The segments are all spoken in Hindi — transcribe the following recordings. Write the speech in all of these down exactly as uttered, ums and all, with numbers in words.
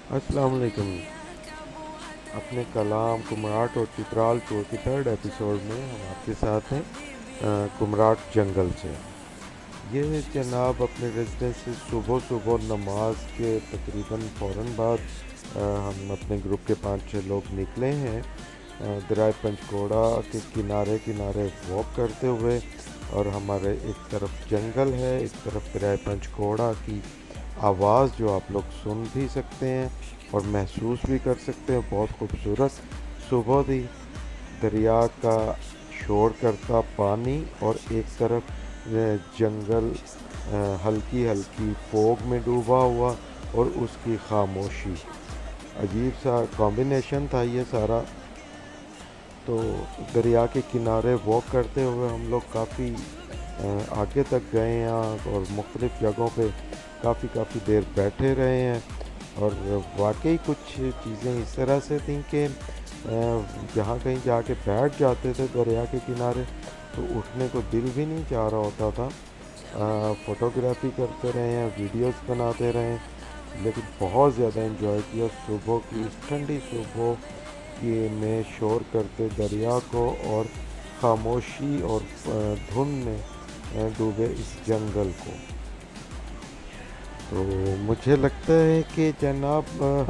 अस्सलाम वालेकुम। अपने कलाम कुमराट और चित्राल टूर की थर्ड एपिसोड में हम आपके साथ हैं अ, कुमराट जंगल से। ये जनाब अपने रेजिडेंस से सुबह सुबह नमाज के तकरीबन फ़ौरन बाद अ, हम अपने ग्रुप के पाँच छः लोग निकले हैं अ, दरिया पंचकोड़ा के किनारे किनारे वॉक करते हुए। और हमारे एक तरफ जंगल है, एक तरफ दरिया पंचकोड़ा की आवाज़ जो आप लोग सुन भी सकते हैं और महसूस भी कर सकते हैं। बहुत खूबसूरत सुबह थी, दरिया का शोर करता पानी और एक तरफ अ, जंगल अ, हल्की हल्की फोग में डूबा हुआ और उसकी खामोशी। अजीब सा कॉम्बिनेशन था ये सारा। तो दरिया के किनारे वॉक करते हुए हम लोग काफ़ी आगे तक गए हैं और मुख्तलिफ़ जगहों पे काफ़ी काफ़ी देर बैठे रहे हैं। और वाकई कुछ चीज़ें इस तरह से थीं कि जहाँ कहीं जाके बैठ जाते थे दरिया के किनारे तो उठने को दिल भी नहीं चाह रहा होता था। फ़ोटोग्राफी करते रहे हैं, वीडियोस बनाते रहे हैं, लेकिन बहुत ज़्यादा इंजॉय किया सुबह की इस ठंडी सुबह कि में शोर करते दरिया को और खामोशी और धुंध में डूबे इस जंगल को। तो मुझे लगता है कि जनाब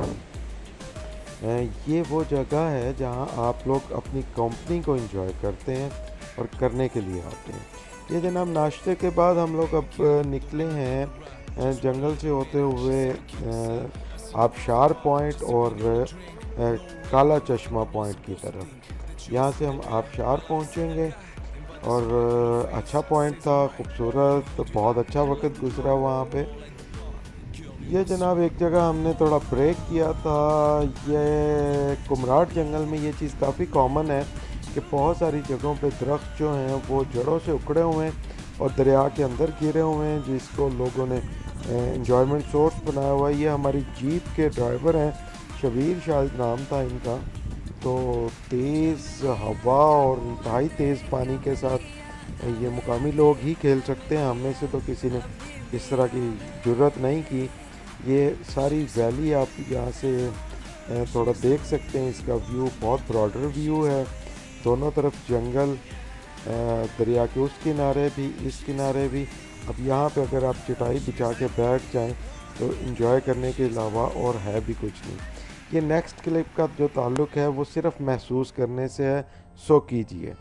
ये वो जगह है जहां आप लोग अपनी कंपनी को एंजॉय करते हैं और करने के लिए आते हैं। ये जनाब नाश्ते के बाद हम लोग अब निकले हैं जंगल से होते हुए आबशार पॉइंट और काला चश्मा पॉइंट की तरफ। यहाँ से हम आबशार पहुँचेंगे और अच्छा पॉइंट था, खूबसूरत, बहुत अच्छा वक्त गुजरा वहाँ पे। ये जनाब एक जगह हमने थोड़ा ब्रेक किया था। ये कुमराट जंगल में ये चीज़ काफ़ी कॉमन है कि बहुत सारी जगहों पे दरख्त जो हैं वो जड़ों से उखड़े हुए हैं और दरिया के अंदर गिरे हुए हैं, जिसको लोगों ने एंजॉयमेंट सोर्स बनाया हुआ है। ये हमारी जीप के ड्राइवर हैं, शबीर शायद नाम था इनका। तो तेज़ हवा और इंतहाई तेज़ पानी के साथ ये मुकामी लोग ही खेल सकते हैं, हम में से तो किसी ने इस तरह की ज़रूरत नहीं की। ये सारी वैली आप यहाँ से थोड़ा देख सकते हैं, इसका व्यू बहुत ब्रॉडर व्यू है। दोनों तरफ जंगल, दरिया के उस किनारे भी इस किनारे भी। अब यहाँ पे अगर आप चटाई बिछा के बैठ जाएं तो इन्जॉय करने के अलावा और है भी कुछ नहीं। ये नेक्स्ट क्लिप का जो ताल्लुक़ है वो सिर्फ महसूस करने से है, सो कीजिए।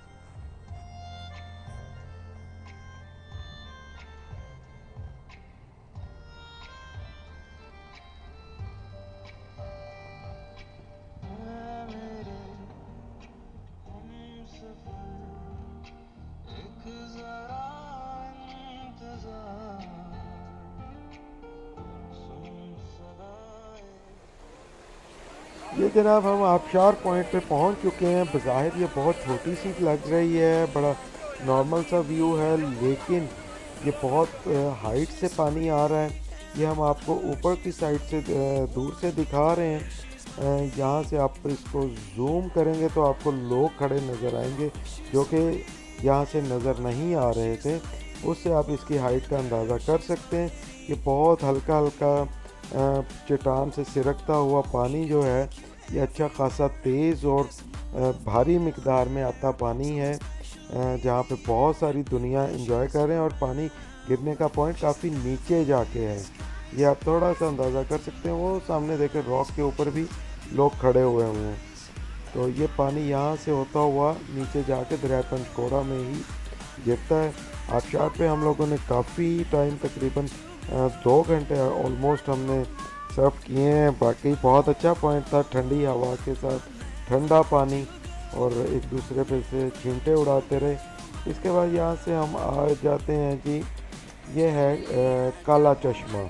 ये जनाब हम आबशार पॉइंट पे पहुंच चुके हैं। बज़ाहिर ये बहुत छोटी सी लग रही है, बड़ा नॉर्मल सा व्यू है, लेकिन ये बहुत हाइट से पानी आ रहा है। ये हम आपको ऊपर की साइड से दूर से दिखा रहे हैं। यहाँ से आप इसको जूम करेंगे तो आपको लोग खड़े नज़र आएंगे जो कि यहाँ से नज़र नहीं आ रहे थे। उससे आप इसकी हाइट का अंदाज़ा कर सकते हैं। ये बहुत हल्का हल्का चट्टान से सिरकता हुआ पानी जो है ये अच्छा खासा तेज़ और भारी मिकदार में आता पानी है, जहाँ पे बहुत सारी दुनिया एंजॉय कर रहे हैं। और पानी गिरने का पॉइंट काफ़ी नीचे जाके है, ये आप थोड़ा सा अंदाज़ा कर सकते हैं। वो सामने देखें रॉक के ऊपर भी लोग खड़े हुए हुए हैं। तो ये पानी यहाँ से होता हुआ नीचे जाके दरिया पंचकोड़ा में ही गिरता है। आबशार पे हम लोगों ने काफ़ी टाइम, तकरीबन दो घंटे ऑलमोस्ट हमने सर्फ किए हैं। बाकी बहुत अच्छा पॉइंट था, ठंडी हवा के साथ ठंडा पानी और एक दूसरे पे से छींटे उड़ाते रहे। इसके बाद यहाँ से हम आ जाते हैं जी, ये है आ, काला चश्मा।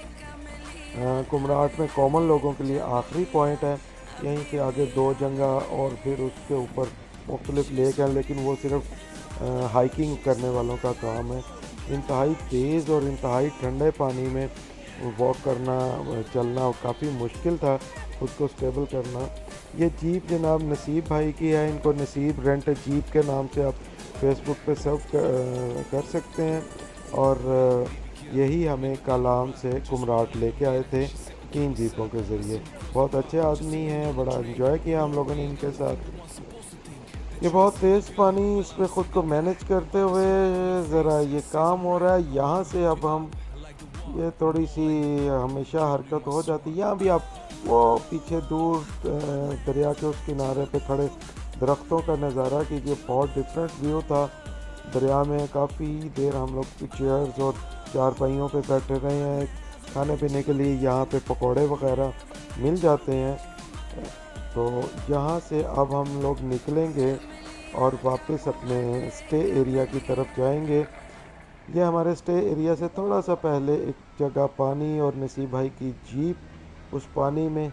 कुमराट में कॉमन लोगों के लिए आखिरी पॉइंट है। यहीं के आगे दो जगह और फिर उसके ऊपर मुख्तलिफ लेक हैं, लेकिन वो सिर्फ हाइकिंग करने वालों का काम है। इंतहाई तेज़ और इंतहाई ठंडे पानी में वॉक करना, चलना काफ़ी मुश्किल था, खुद को स्टेबल करना। ये जीप जनाब नसीब भाई की है, इनको नसीब रेंट जीप के नाम से आप फेसबुक पे सर्व कर, कर सकते हैं। और यही हमें कलाम से कुमराट लेके आए थे। तीन जीपों के ज़रिए। बहुत अच्छे आदमी हैं, बड़ा इन्जॉय किया हम लोगों ने इनके साथ। ये बहुत तेज़ पानी, इस पे ख़ुद को मैनेज करते हुए ज़रा ये काम हो रहा है। यहाँ से अब हम ये थोड़ी सी हमेशा हरकत हो जाती है। यहाँ भी आप वो पीछे दूर दरिया के उस किनारे पे खड़े दरख्तों का नज़ारा कीजिए, बहुत डिफरेंट व्यू था। दरिया में काफ़ी देर हम लोग चेयर्स और चारपाइयों पे बैठे रहे हैं। खाने पीने के लिए यहाँ पे पकोड़े वगैरह मिल जाते हैं। तो यहाँ से अब हम लोग निकलेंगे और वापस अपने स्टे एरिया की तरफ जाएंगे। ये हमारे स्टे एरिया से थोड़ा सा पहले एक जगह पानी और नसीब भाई की जीप उस पानी में,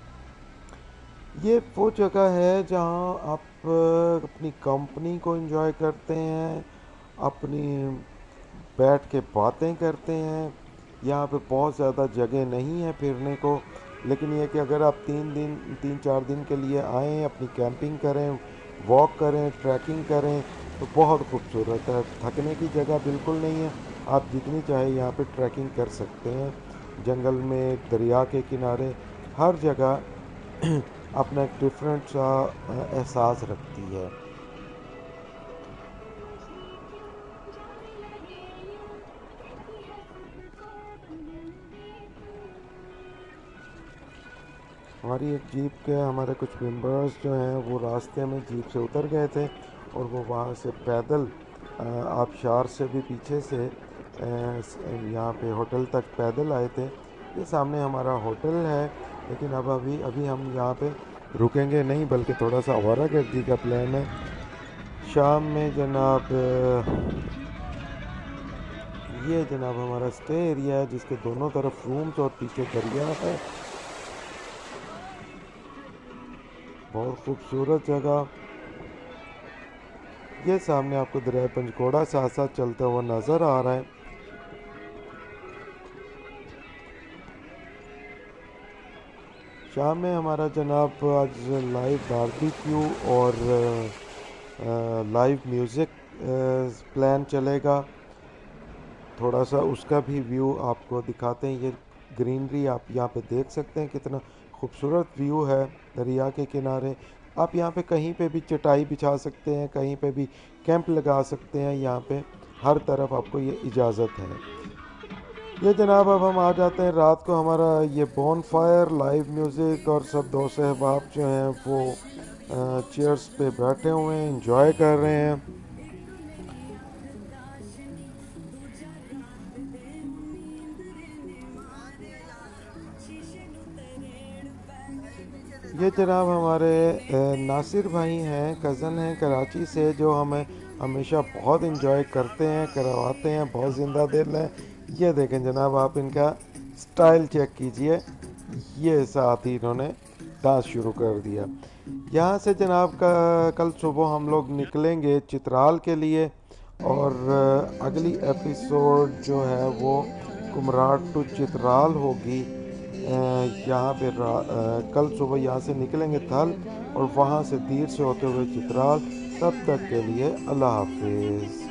ये वो जगह है जहाँ आप अपनी कंपनी को एंजॉय करते हैं, अपनी बैठ के बातें करते हैं। यहाँ पे बहुत ज़्यादा जगह नहीं है फिरने को, लेकिन ये कि अगर आप तीन दिन तीन चार दिन के लिए आएँ, अपनी कैंपिंग करें, वॉक करें, ट्रैकिंग करें, तो बहुत खूबसूरत है। थकने की जगह बिल्कुल नहीं है। आप जितनी चाहे यहाँ पे ट्रैकिंग कर सकते हैं। जंगल में, दरिया के किनारे, हर जगह अपना एक डिफरेंट सा एहसास रखती है। हमारी एक जीप के हमारे कुछ मेंबर्स जो हैं वो रास्ते में जीप से उतर गए थे और वो वहाँ से पैदल आबशार से भी पीछे से यहाँ पे होटल तक पैदल आए थे। ये सामने हमारा होटल है, लेकिन अब अभी अभी हम यहाँ पे रुकेंगे नहीं, बल्कि थोड़ा सा आवारागर्दी का प्लान है। शाम में जनाब ये जनाब हमारा स्टे एरिया है, जिसके दोनों तरफ रूम्स और पीछे दरिया है। बहुत खूबसूरत जगह। ये सामने आपको दरिया पंचकोड़ा साथ साथ चलता हुआ नज़र आ रहा है। शाम में हमारा जनाब आज लाइव बारबेक्यू और लाइव म्यूज़िक प्लान चलेगा। थोड़ा सा उसका भी व्यू आपको दिखाते हैं। ये ग्रीनरी आप यहाँ पे देख सकते हैं, कितना खूबसूरत व्यू है दरिया के किनारे। आप यहाँ पे कहीं पे भी चटाई बिछा सकते हैं, कहीं पे भी कैंप लगा सकते हैं। यहाँ पे हर तरफ आपको ये इजाज़त है। ये जनाब अब हम आ जाते हैं रात को। हमारा ये बॉन फायर, लाइव म्यूज़िक और सब दोस्त अहबाब जो हैं वो चेयर्स पे बैठे हुए हैं, इंजॉय कर रहे हैं। ये जनाब हमारे नासिर भाई हैं, कज़न हैं कराची से, जो हमें हमेशा बहुत इंजॉय करते हैं, करवाते हैं, बहुत ज़िंदा दिल है। ये देखें जनाब, आप इनका स्टाइल चेक कीजिए। ये साथ ही इन्होंने डांस शुरू कर दिया। यहाँ से जनाब का कल सुबह हम लोग निकलेंगे चित्राल के लिए, और अगली एपिसोड जो है वो कुमराट टू चित्राल होगी। यहाँ पे कल सुबह यहाँ से निकलेंगे थल और वहाँ से दीर से होते हुए चित्राल। तब तक के लिए अल्लाह हाफिज़।